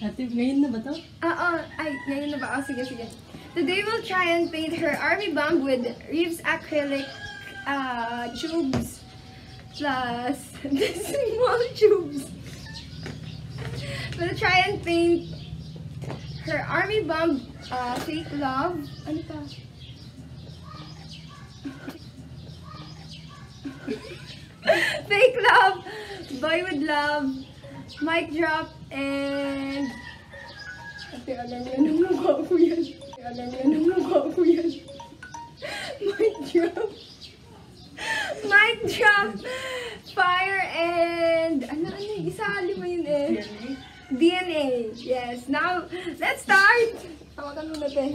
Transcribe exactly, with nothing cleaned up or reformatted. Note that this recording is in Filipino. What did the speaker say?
Ate, ngayon na ba to? Oo, ay, ngayon na ba? Oh, sige, sige. Today we'll try and paint her army bomb with Reeves acrylic uh, tubes plus the small tubes. We'll try and paint her army bomb uh, fake love. Ano pa? Fake love, boy with love, mic drop, and... Ate, alam niya nang mukha ko yan. Ate, alam niya nang mukha ko yan. Mic drop. Mic drop, fire, and... Ano, ano, isali mo yun eh. D N A. Yes. Now, let's start! Tawagan mo natin.